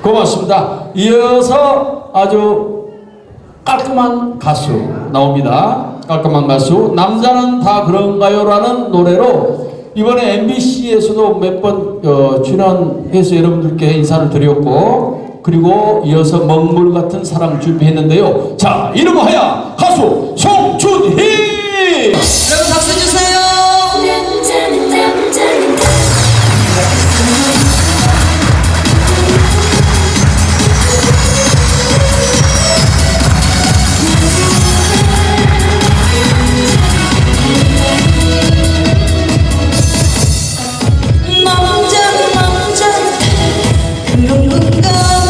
고맙습니다. 이어서 아주 깔끔한 가수 나옵니다. 깔끔한 가수. 남자는 다 그런가요? 라는 노래로 이번에 MBC에서도 몇 번 출연해서 여러분들께 인사를 드렸고, 그리고 이어서 먹물 같은 사랑 준비했는데요. 자, 이름하여 가수 송춘희! 여러분 박수 주세요. 그런 건가